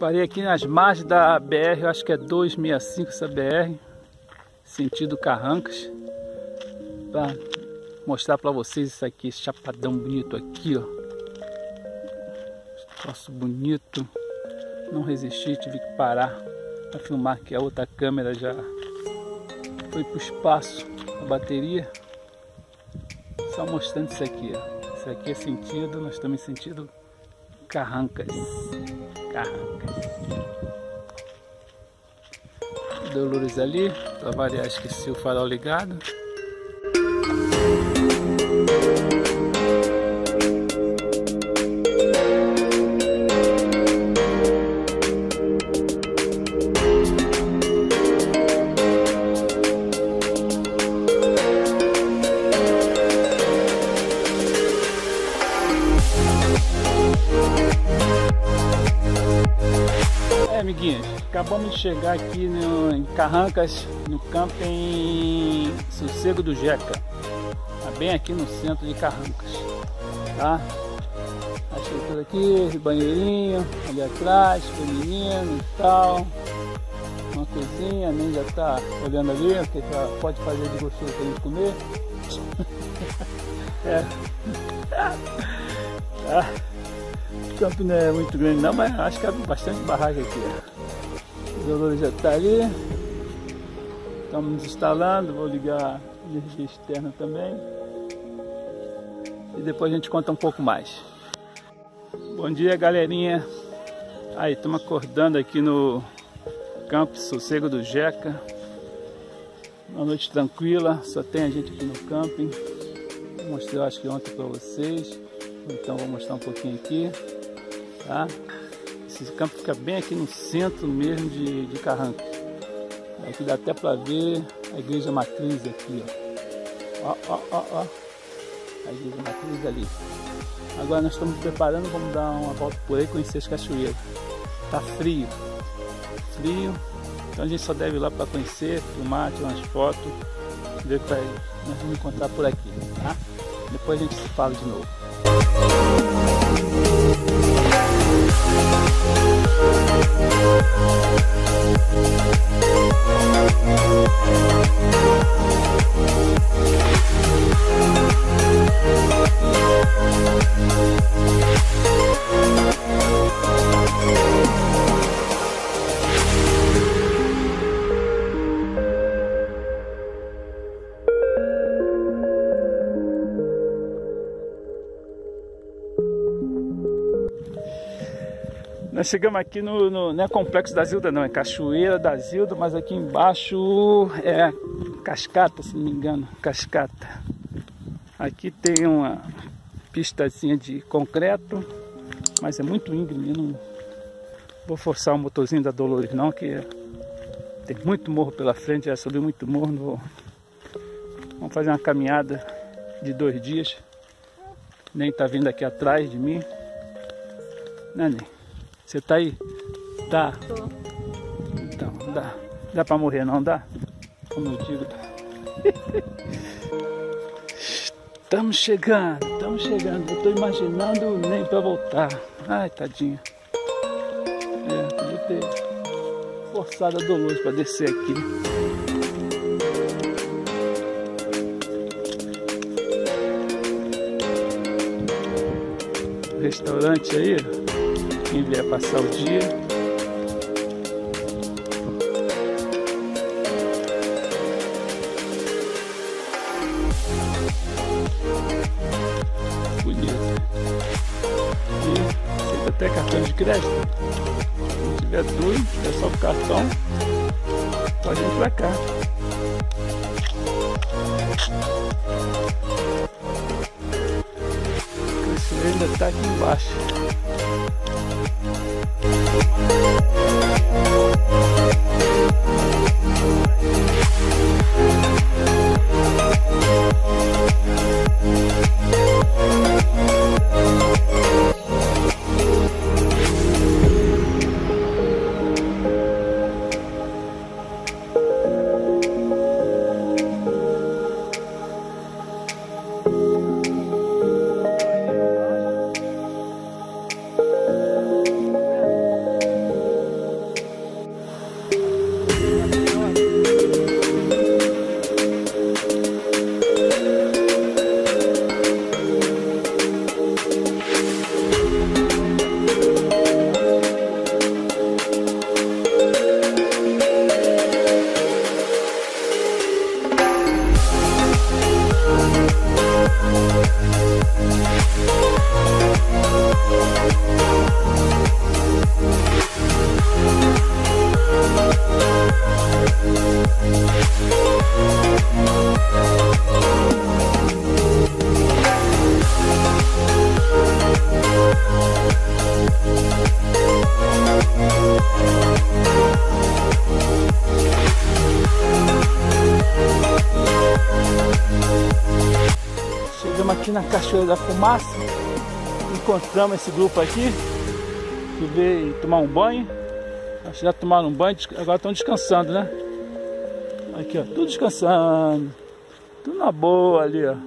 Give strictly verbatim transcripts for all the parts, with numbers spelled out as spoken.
Parei aqui nas margens da B R, eu acho que é duzentos e sessenta e cinco essa B R, sentido Carrancas, para mostrar para vocês isso aqui, esse chapadão bonito aqui, ó. Troço bonito, não resisti, tive que parar para filmar, que a outra câmera já foi para o espaço, a bateria. Só mostrando isso aqui, ó. Isso aqui é sentido, nós estamos em sentido Carrancas. Carrancas. Dolores ali, para variar, esqueci o farol ligado. Amiguinhos, acabamos de chegar aqui no, em Carrancas, no camping Sossego do Jeca, tá bem aqui no centro de Carrancas, tá? A estrutura aqui, banheirinho ali atrás, feminino e tal, uma cozinha, nem já tá olhando ali o que pode fazer de gostoso pra gente comer. É. Tá. O campo não é muito grande não, mas acho que há bastante barragem aqui. O Dolores já está ali. Estamos nos instalando, vou ligar a energia externa também. E depois a gente conta um pouco mais. Bom dia, galerinha. Aí, estamos acordando aqui no campo Sossego do Jeca. Uma noite tranquila, só tem a gente aqui no camping. Mostrei, acho que ontem para vocês. Então vou mostrar um pouquinho aqui. Tá? Esse campo fica bem aqui no centro mesmo de, de Carrancas. Aqui dá até para ver a igreja matriz aqui, ó. Ó, ó, ó, ó. A igreja matriz ali. Agora nós estamos preparando, vamos dar uma volta por aí, conhecer as cachoeiras. Tá frio. Frio. Então a gente só deve ir lá para conhecer, filmar, tirar umas fotos, ver o que nós vamos encontrar por aqui, tá? Depois a gente se fala de novo. Nós chegamos aqui no, no não é Complexo da Zilda não, é Cachoeira da Zilda, mas aqui embaixo é Cascata, se não me engano, Cascata. Aqui tem uma pistazinha de concreto, mas é muito íngreme, eu não vou forçar o motorzinho da Dolores não, que é, tem muito morro pela frente, já subiu muito morro, não vou. Vamos fazer uma caminhada de dois dias, nem tá vindo aqui atrás de mim, né, nem? Você tá aí? Tá. Tô. Então, dá. Dá pra morrer, não dá? Como eu digo. Estamos chegando, estamos chegando. Eu tô imaginando nem pra voltar. Ai, tadinha. É, podia ter forçado a Dolores pra descer aqui. Restaurante aí, quem vier passar o dia. Bonito. E aceita até cartão de crédito. Se não tiver tudo, é só o cartão. Pode vir pra cá. Você ainda está aqui embaixo. Cachoeira da Fumaça. Encontramos esse grupo aqui que veio tomar um banho. Acho que já tomaram um banho, agora estão descansando, né? Aqui, ó, tudo descansando. Tudo na boa ali, ó.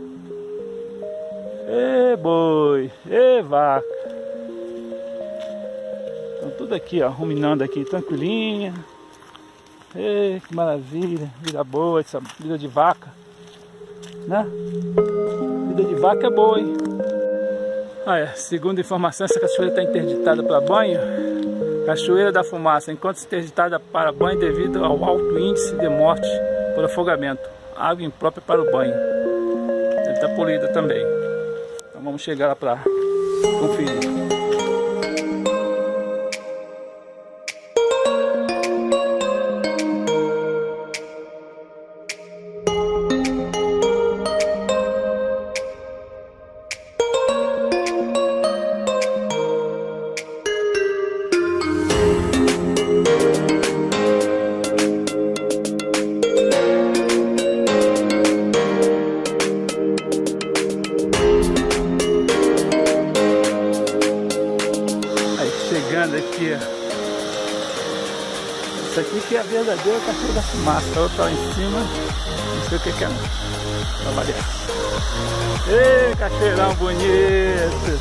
Ê boi, ê vaca. Estão tudo aqui, ó, ruminando aqui, tranquilinha. Ê, que maravilha, vida boa, essa vida de vaca, né? Vida de vaca é boa, hein? Ah, é. Segundo informação, essa cachoeira está interditada para banho. Cachoeira da Fumaça encontra-se interditada para banho devido ao alto índice de morte por afogamento. Água imprópria para o banho. Deve estar poluída também. Então vamos chegar lá para conferir. Aqui, isso aqui que é a verdadeira Cachoeira da Fumaça. A outra lá em cima, não sei o que que é, não. Pra variar. Ei, cachoeirão bonito!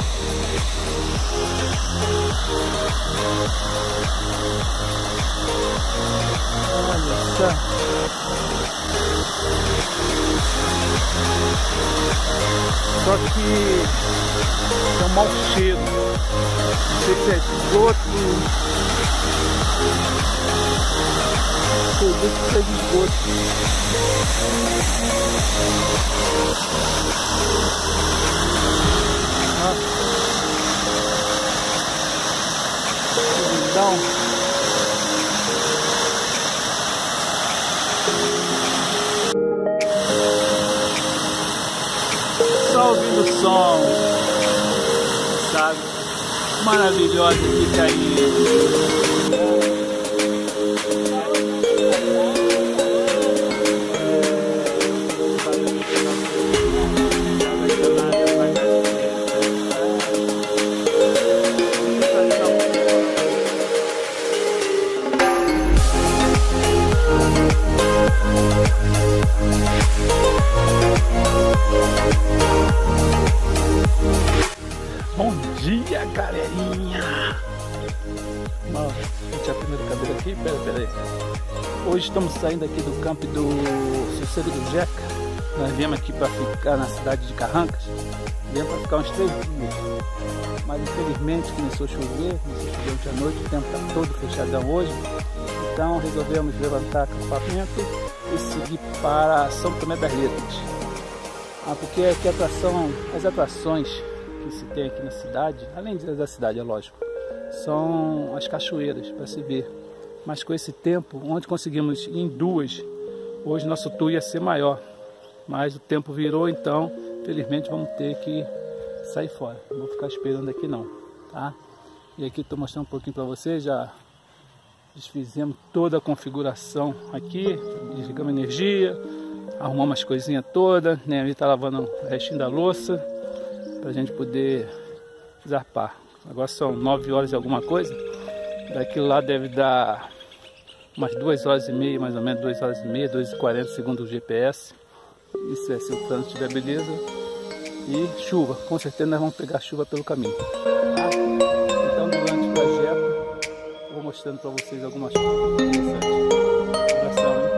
Olha só! Só que tem um mau cheiro. Não sei se é esgoto. Eu disse que é de esgoto. Então, só ouvindo o som, sabe? Maravilhosa que caindo. Bom dia, galerinha! Vamos tirar a primeira cadeira aqui, pera, pera aí. Hoje estamos saindo aqui do campo do Sossego do Jeca. Nós viemos aqui para ficar na cidade de Carrancas. Viemos para ficar uns três dias. Mas infelizmente começou a chover, começou a chover ontem à noite, o tempo está todo fechadão hoje. Então resolvemos levantar acampamento e seguir para São Tomé das Letras. Ah, porque aqui a atração, as atrações que se tem aqui na cidade, além da cidade, é lógico, são as cachoeiras para se ver. Mas com esse tempo, onde conseguimos ir em duas, hoje nosso tour ia ser maior. Mas o tempo virou, então, felizmente vamos ter que sair fora. Não vou ficar esperando aqui não, tá? E aqui estou mostrando um pouquinho para vocês, já desfizemos toda a configuração aqui, desligamos a energia, arrumamos as coisinhas todas, né? A gente está lavando o restinho da louça para a gente poder zarpar. Agora são nove horas e alguma coisa. Daqui lá deve dar umas duas horas e meia, mais ou menos duas horas e meia, duas e quarenta segundo o G P S. Isso é se o trânsito estiver beleza. E chuva, com certeza nós vamos pegar chuva pelo caminho, tá? Então durante o trajeto eu vou mostrando para vocês algumas coisas interessantes. Abração, hein?